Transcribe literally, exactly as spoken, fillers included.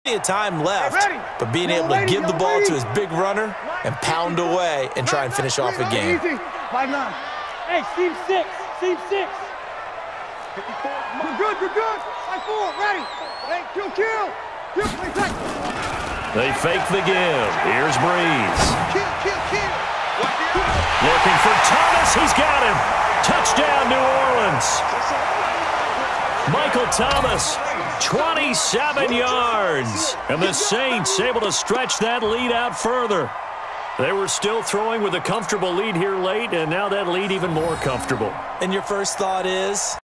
of time left, but being able to give the ball to his big runner and pound away and try and finish off a game. Hey, team six, team six. You're good, you're good. Five, four, ready. Hey, kill, kill. Kill, play back. They fake the give. Here's Breeze. Kill, kill, kill. Looking for Thomas. He's got him. Touchdown, New Orleans. Michael Thomas, twenty-seven yards. And the Saints able to stretch that lead out further. They were still throwing with a comfortable lead here late, and now that lead even more comfortable. And your first thought is?